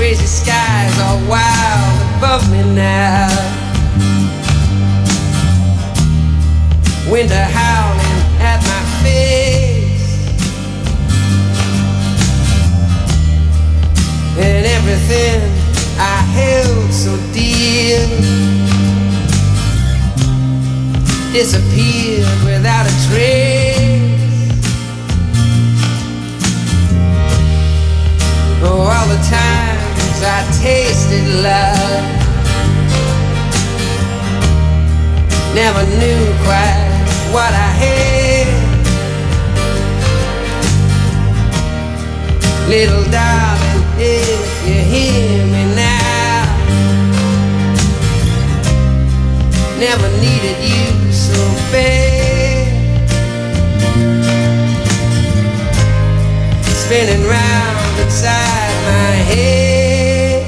crazy skies are wild above me now. Winter howling at my face, and everything I held so dear disappeared without a trace. Oh, all the times I tasted love, never knew quite what I had. Little darling, if you hear me now, never needed you so bad. Spinning round inside my head.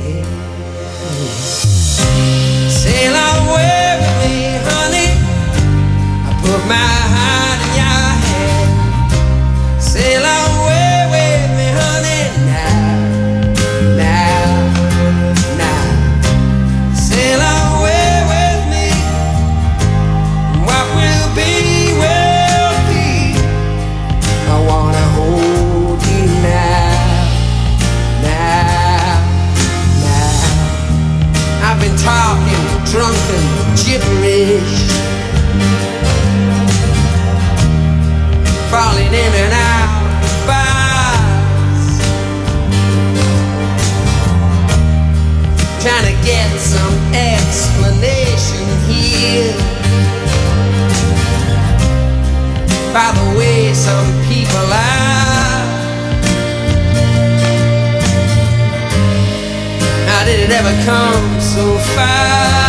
Sail away with me, honey, I put my heart in your hand. Sail away with me, honey, now, now, now. Sail away with me, what will be, will be. I wanna hold you now, now, now. I've been talking drunken gibberish, falling in and out of bars, trying to get some explanation here by the way some people are. How did it ever come so far?